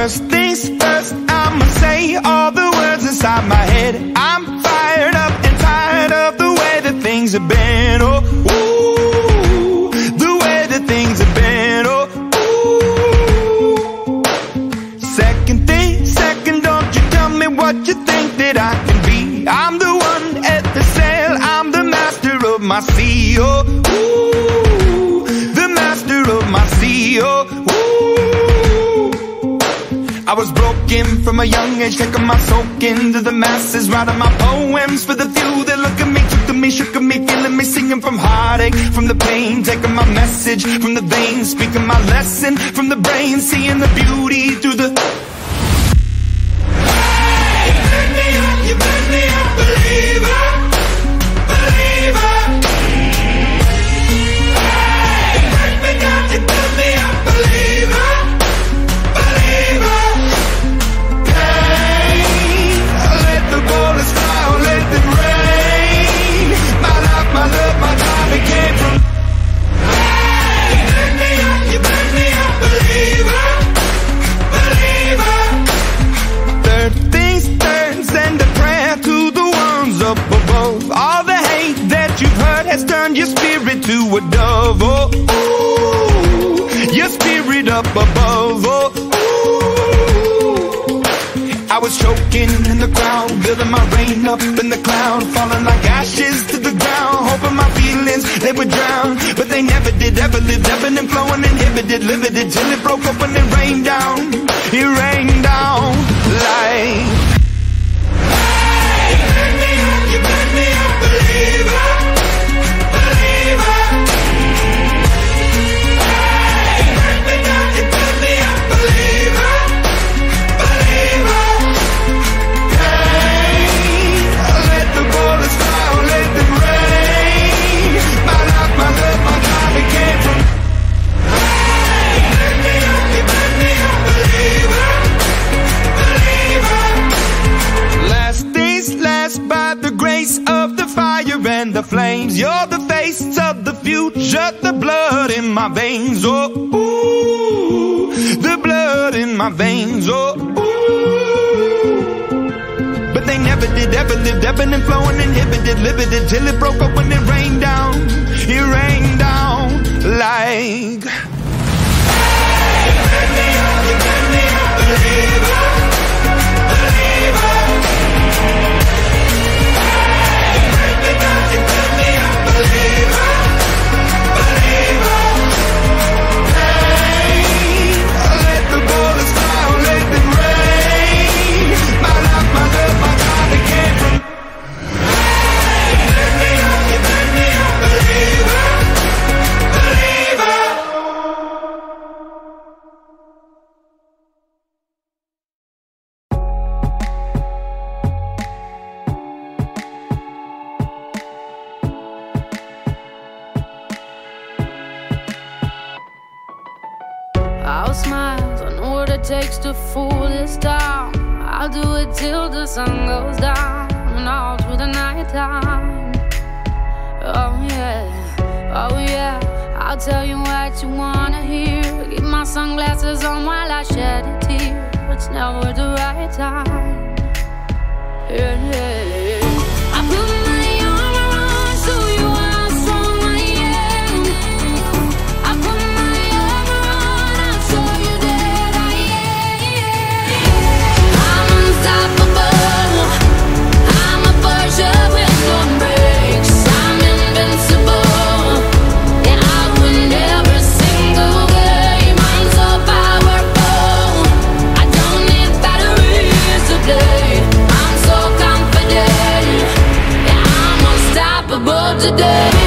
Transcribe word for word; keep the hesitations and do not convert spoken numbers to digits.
First things first, I'ma say all the words inside my head. I'm fired up and tired of the way that things have been. Oh, ooh, the way that things have been. Oh, ooh. Second thing, second, don't you tell me what you think that I can be. I'm the one at the sail, I'm the master of my sea. Oh, ooh, the master of my sea. Oh, ooh. I was broken from a young age, taking my soak into the masses, writing my poems for the few that look at me, took to me, shook at me, feeling me, singing from heartache, from the pain, taking my message from the veins, speaking my lesson from the brain, seeing the beauty through the... Hey, you burn me up, you burn me up, believer, believer. Hey, you burn me down, you burn me up, believer. My love, my time, it came from. Hey, you burn me up, you burn me up, believer, believer. Third things third, send a prayer to the ones up above. All the hate that you've heard has turned your spirit to a dove. Oh, ooh, your spirit up above. Oh, ooh. I was choking in the crowd, building my rain up in the cloud, falling like ashes to the ground, hoping my feelings, they would drown. But they never did, ever lived, ebbing and flowing, inhibited, limited, till it broke open and rained down. It rained down like... Hey, you burn me up, you burn me up, believer, believer. Hey, you burn me down, you burn me up, believer, believer. By the grace of the fire and the flames, you're the face of the future, the blood in my veins. Oh, ooh, the blood in my veins. Oh, ooh. But they never did, ever lived, ebbing and flowing, inhibited, limited, till it broke open and rained down. It rained down like... Hey, you burn me up, you burn me up, believer, believer. You burn me up, believer, believer. Hey, let the bullets fly, let them rain. My life, my love, my time, it came from. Hey, you burn me up, you burn me up, believer, believer. I'll smile, I know what it takes to fool this town. I'll do it till the sun goes down and all through the night time. Oh yeah, oh yeah, I'll tell you what you wanna hear. Keep my sunglasses on while I shed a tear. It's never the right time. Yeah, yeah, yeah. I put my arm around so you are how strong I am. I put my arm around, I'll show you that I am. I'm unstoppable, I'm a Porsche with no brakes. I'm invincible, yeah, I win every single game. I'm so powerful, I don't need batteries to play. I'm so confident, yeah, I'm unstoppable today.